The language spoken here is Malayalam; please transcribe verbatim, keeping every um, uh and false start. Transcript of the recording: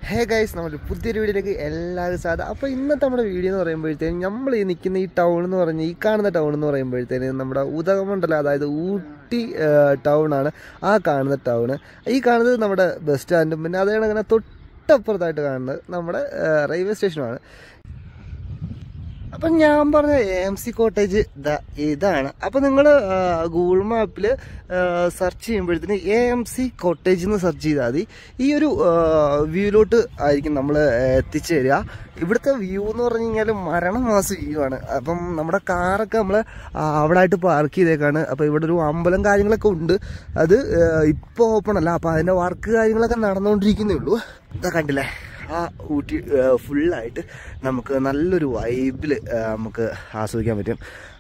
ഹേ ഗൈസ്, നമ്മുടെ പുതിയൊരു വീഡിയോയിലേക്ക് എല്ലാവരും സാധാ. അപ്പോൾ ഇന്നത്തെ നമ്മുടെ വീഡിയോ എന്ന് പറയുമ്പോഴത്തേനും നമ്മൾ ഈ നിൽക്കുന്ന ഈ ടൗൺ എന്ന് പറഞ്ഞ് ഈ കാണുന്ന ടൗൺ എന്ന് പറയുമ്പോഴത്തേനും നമ്മുടെ ഉദകമണ്ഡലം, അതായത് ഊട്ടി ടൗണാണ് ആ കാണുന്ന ടൗണ്. ഈ കാണുന്നത് നമ്മുടെ ബസ് സ്റ്റാൻഡും പിന്നെ അതേ അങ്ങനെ തൊട്ടപ്പുറത്തായിട്ട് കാണുന്നത് നമ്മുടെ റെയിൽവേ സ്റ്റേഷനുമാണ്. അപ്പം ഞാൻ പറഞ്ഞ എ എം സി കോട്ടേജ് ഇതാണ്. അപ്പം നിങ്ങൾ ഗൂഗിൾ മാപ്പിൽ സെർച്ച് ചെയ്യുമ്പോഴത്തേന് എ എം സി കോട്ടേജ് എന്ന് സെർച്ച് ചെയ്താൽ മതി. ഈ ഒരു വ്യൂയിലോട്ട് ആയിരിക്കും നമ്മൾ എത്തിച്ചേരുക. ഇവിടുത്തെ വ്യൂ എന്ന് പറഞ്ഞു കഴിഞ്ഞാൽ മരണമാസ വ്യൂ ആണ്. അപ്പം നമ്മുടെ കാറൊക്കെ നമ്മൾ അവിടെ ആയിട്ട് പാർക്ക് ചെയ്തേക്കാണ്. അപ്പോൾ ഇവിടെ ഒരു അമ്പലം കാര്യങ്ങളൊക്കെ ഉണ്ട്. അത് ഇപ്പോൾ ഓപ്പൺ അല്ല, അപ്പോൾ അതിൻ്റെ വർക്ക് കാര്യങ്ങളൊക്കെ നടന്നുകൊണ്ടിരിക്കുന്നേ ഉള്ളൂ. ഇതാ കണ്ടില്ലേ, ആ ഊട്ടി ഫുള്ളായിട്ട് നമുക്ക് നല്ലൊരു വൈബിൽ നമുക്ക് ആസ്വദിക്കാൻ പറ്റും.